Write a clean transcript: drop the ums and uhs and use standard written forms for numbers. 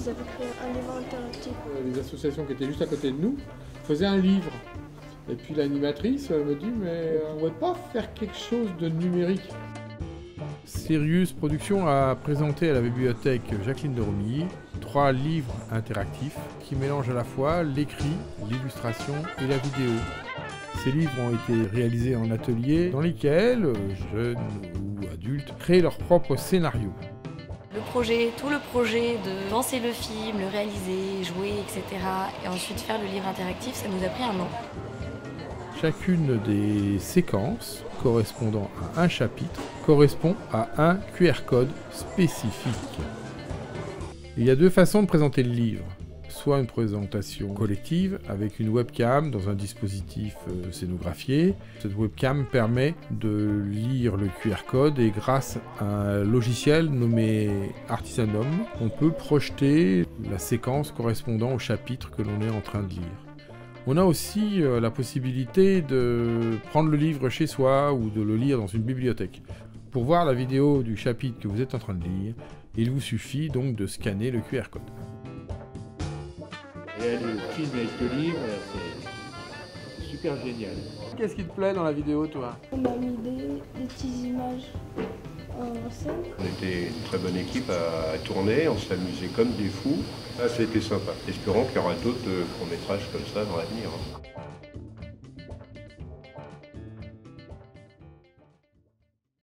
ils avaient créé un livre interactif. Les associations qui étaient juste à côté de nous faisaient un livre. Et puis l'animatrice me dit, mais on ne pourrait pas faire quelque chose de numérique. Sirius Productions a présenté à la bibliothèque Jacqueline de Romilly 3 livres interactifs qui mélangent à la fois l'écrit, l'illustration et la vidéo. Ces livres ont été réalisés en atelier dans lesquels jeunes ou adultes créent leur propre scénario. Tout le projet de penser le film, le réaliser, jouer, etc. et ensuite faire le livre interactif, ça nous a pris 1 an. Chacune des séquences correspondant à un chapitre correspond à un QR code spécifique. Il y a 2 façons de présenter le livre. Soit une présentation collective avec une webcam dans un dispositif scénographié. Cette webcam permet de lire le QR code et grâce à un logiciel nommé Artisanum, on peut projeter la séquence correspondant au chapitre que l'on est en train de lire. On a aussi la possibilité de prendre le livre chez soi ou de le lire dans une bibliothèque. Pour voir la vidéo du chapitre que vous êtes en train de lire, il vous suffit donc de scanner le QR code. Et le film avec le livre, c'est super génial. Qu'est-ce qui te plaît dans la vidéo, toi? On a mis des petites images en scène. On était une très bonne équipe à tourner, on s'amusait comme des fous. Ah, c'était sympa. Espérons qu'il y aura d'autres courts-métrages comme ça dans l'avenir.